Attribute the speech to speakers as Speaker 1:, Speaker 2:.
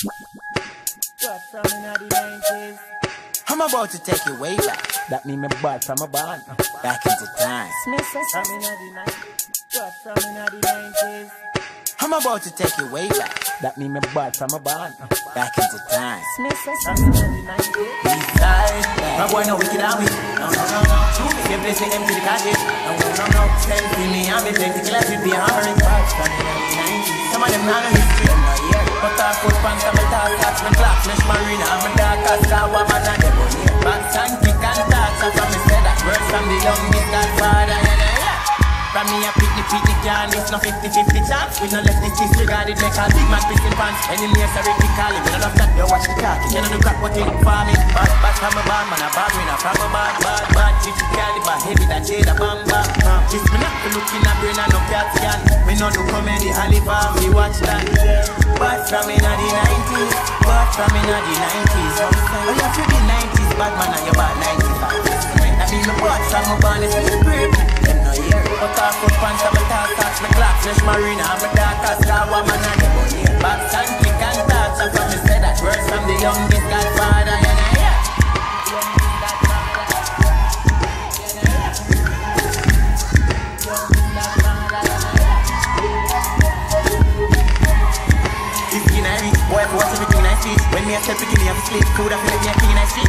Speaker 1: I'm about to take you way back.
Speaker 2: That mean me bad from a band.
Speaker 1: Back into time. I'm about to take you way back.
Speaker 2: That mean me bad from a band.
Speaker 1: Back into time.
Speaker 3: Eastside, my boy no wicked army. No. They play sing them to the cottage. No. Send to me, I'm a plenty class with the hammering parts. Some of them not know history. But I put pants on my talk, catch my clock, mesh marina, I'm a dark as car, woman and them. Backs and kick and talks, and from me say that words from the youngest godfather. From me a pick the can, it's no 50-50 chance. We no let this disregarded, make a big man pissing pants. Enemy is a critical, we don't love that, you watch the talk. You know the crap what you look for me. Bad from a bad man, a bad winner from a bad. Chief caliber, heavy that shade a bam. This me not to look in a brain and no cat scan. We no do comedy, Halifa, we watch that. Bad from in the 90s, bad from in the 90s. Oh, you have to be 90s, bad man and you bad 95. That mean me bad from a band, it's the grip. Them no hear. But I put pants on my talk, catch my clock, fresh marina, I'm a dark as car, woman and them. Backs and kick and talks, and from me say that words from the youngest godfather. Boy, I watch everything I see. When me a step begin, I have to sleep. Food, I feel like me a clean, I sleep.